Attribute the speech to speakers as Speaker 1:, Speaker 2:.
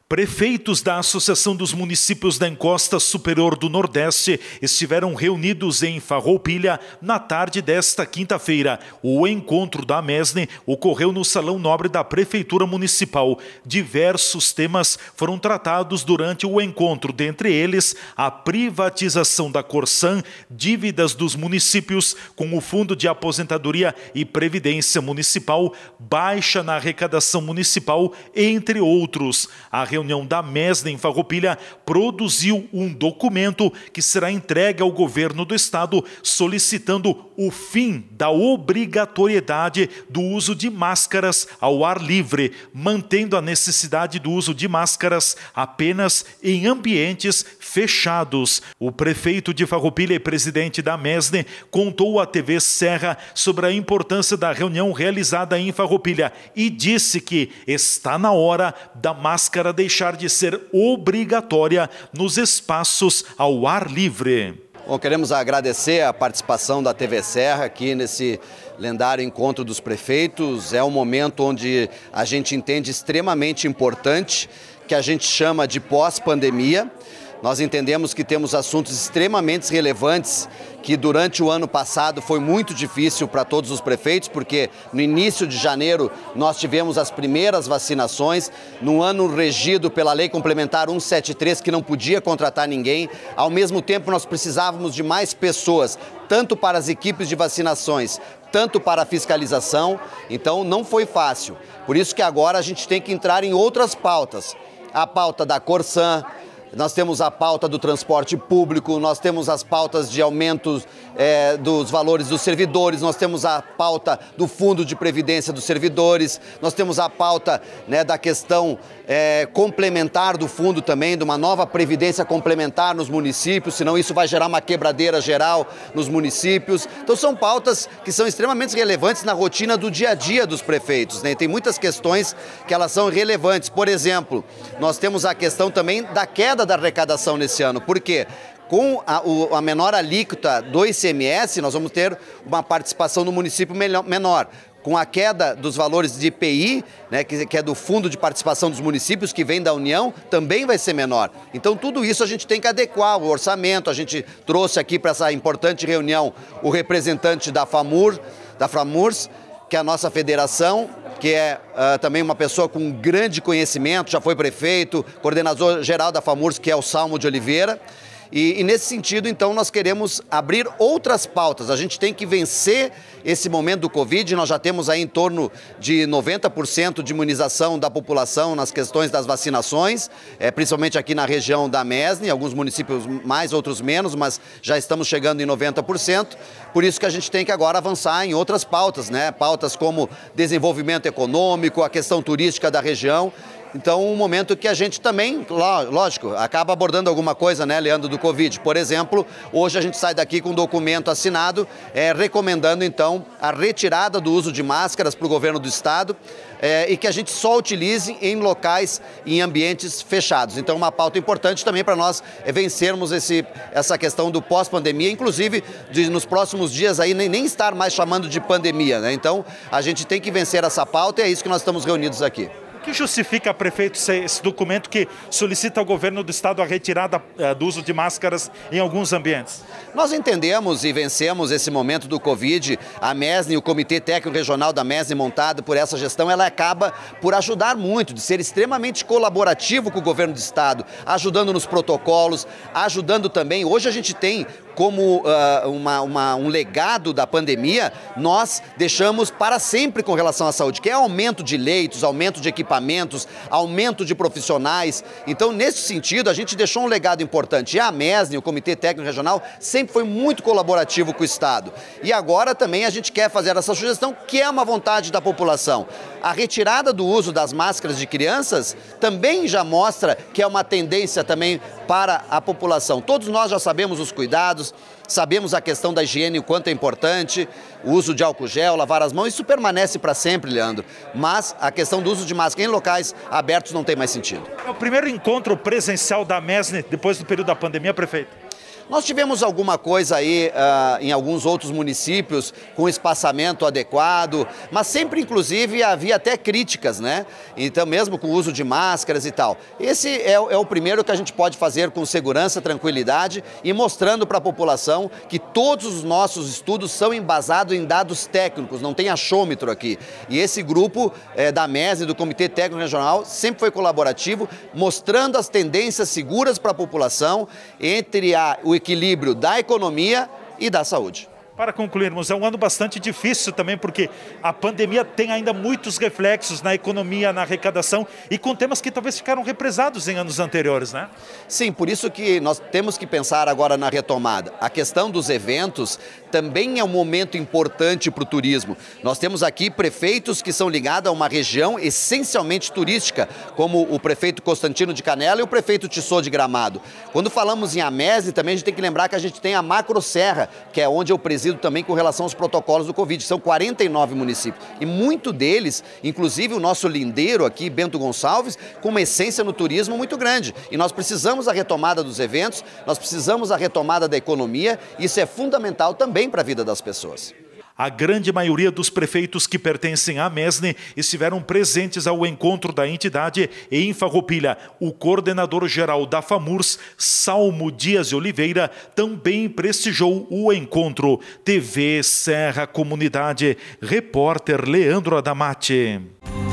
Speaker 1: Prefeitos da Associação dos Municípios da Encosta Superior do Nordeste estiveram reunidos em Farroupilha na tarde desta quinta-feira. O encontro da Amesne ocorreu no Salão Nobre da Prefeitura Municipal. Diversos temas foram tratados durante o encontro, dentre eles a privatização da Corsan, dívidas dos municípios com o Fundo de Aposentadoria e Previdência Municipal, baixa na arrecadação municipal, entre outros. A reunião da Amesne em Farroupilha produziu um documento que será entregue ao governo do estado solicitando o fim da obrigatoriedade do uso de máscaras ao ar livre, mantendo a necessidade do uso de máscaras apenas em ambientes fechados. O prefeito de Farroupilha e presidente da Amesne contou à TV Serra sobre a importância da reunião realizada em Farroupilha e disse que está na hora da máscara deixar de ser obrigatória nos espaços ao ar livre.
Speaker 2: Bom, queremos agradecer a participação da TV Serra aqui nesse lendário encontro dos prefeitos. É um momento onde a gente entende extremamente importante, que a gente chama de pós-pandemia. Nós entendemos que temos assuntos extremamente relevantes que durante o ano passado foi muito difícil para todos os prefeitos, porque no início de janeiro nós tivemos as primeiras vacinações, no ano regido pela Lei Complementar 173, que não podia contratar ninguém. Ao mesmo tempo nós precisávamos de mais pessoas, tanto para as equipes de vacinações, tanto para a fiscalização, então não foi fácil. Por isso que agora a gente tem que entrar em outras pautas. A pauta da Corsan, nós temos a pauta do transporte público, nós temos as pautas de aumentos dos valores dos servidores, nós temos a pauta do fundo de previdência dos servidores, nós temos a pauta, né, da questão complementar do fundo também, de uma nova previdência complementar nos municípios, senão isso vai gerar uma quebradeira geral nos municípios. Então são pautas que são extremamente relevantes na rotina do dia a dia dos prefeitos, né? Tem muitas questões que elas são relevantes. Por exemplo, nós temos a questão também da queda da arrecadação nesse ano. Por quê? Com a menor alíquota do ICMS, nós vamos ter uma participação no município menor. Com a queda dos valores de IPI, né, que é do Fundo de Participação dos Municípios, que vem da União, também vai ser menor. Então, tudo isso a gente tem que adequar, o orçamento. A gente trouxe aqui para essa importante reunião o representante da FAMURS, que é a nossa federação, que é também uma pessoa com grande conhecimento, já foi prefeito, coordenador geral da FAMURS, que é o Salmo de Oliveira. E nesse sentido, então, nós queremos abrir outras pautas. A gente tem que vencer esse momento do Covid. Nós já temos aí em torno de 90% de imunização da população nas questões das vacinações, principalmente aqui na região da Amesne, alguns municípios mais, outros menos, mas já estamos chegando em 90%. Por isso que a gente tem que agora avançar em outras pautas, né? Pautas como desenvolvimento econômico, a questão turística da região. Então, um momento que a gente também, lógico, acaba abordando alguma coisa, né, Leandro, do Covid. Por exemplo, hoje a gente sai daqui com um documento assinado recomendando, então, a retirada do uso de máscaras para o governo do estado e que a gente só utilize em locais, em ambientes fechados. Então, uma pauta importante também para nós vencermos essa questão do pós-pandemia, inclusive de nos próximos dias aí nem estar mais chamando de pandemia, né? Então, a gente tem que vencer essa pauta e é isso que nós estamos reunidos aqui.
Speaker 1: O que justifica, prefeito, esse documento que solicita ao governo do estado a retirada do uso de máscaras em alguns ambientes?
Speaker 2: Nós entendemos e vencemos esse momento do Covid. A Amesne, o Comitê Técnico Regional da Amesne, montado por essa gestão, ela acaba por ajudar muito, de ser extremamente colaborativo com o governo do estado, ajudando nos protocolos, ajudando também. Hoje a gente tem como um legado da pandemia, nós deixamos para sempre com relação à saúde, que é aumento de leitos, aumento de equipamentos, aumento de profissionais. Então, nesse sentido, a gente deixou um legado importante. E a Amesne, o Comitê Técnico Regional, sempre foi muito colaborativo com o estado. E agora também a gente quer fazer essa sugestão, que é uma vontade da população. A retirada do uso das máscaras de crianças também já mostra que é uma tendência também para a população. Todos nós já sabemos os cuidados, sabemos a questão da higiene, o quanto é importante, o uso de álcool gel, lavar as mãos, isso permanece para sempre, Leandro. Mas a questão do uso de máscara em locais abertos não tem mais sentido.
Speaker 1: É o primeiro encontro presencial da Amesne depois do período da pandemia, prefeito?
Speaker 2: Nós tivemos alguma coisa aí em alguns outros municípios com espaçamento adequado, mas sempre inclusive havia até críticas, né? Então mesmo com o uso de máscaras e tal. Esse é o primeiro que a gente pode fazer com segurança, tranquilidade e mostrando para a população que todos os nossos estudos são embasados em dados técnicos, não tem achômetro aqui. E esse grupo da MES e do Comitê Técnico Regional sempre foi colaborativo, mostrando as tendências seguras para a população entre o equilíbrio da economia e da saúde.
Speaker 1: Para concluirmos, é um ano bastante difícil também, porque a pandemia tem ainda muitos reflexos na economia, na arrecadação e com temas que talvez ficaram represados em anos anteriores, né?
Speaker 2: Sim, por isso que nós temos que pensar agora na retomada. A questão dos eventos também é um momento importante para o turismo. Nós temos aqui prefeitos que são ligados a uma região essencialmente turística, como o prefeito Constantino de Canela e o prefeito Tissot de Gramado. Quando falamos em Amese, também a gente tem que lembrar que a gente tem a Macroserra, que é onde eu presido também com relação aos protocolos do Covid. São 49 municípios e muito deles, inclusive o nosso lindeiro aqui, Bento Gonçalves, com uma essência no turismo muito grande. E nós precisamos a retomada dos eventos, nós precisamos a retomada da economia, isso é fundamental também para a vida das pessoas.
Speaker 1: A grande maioria dos prefeitos que pertencem à MESNE estiveram presentes ao encontro da entidade em Farroupilha. O coordenador-geral da FAMURS, Salmo Dias de Oliveira, também prestigiou o encontro. TV Serra Comunidade, repórter Leandro Adamati.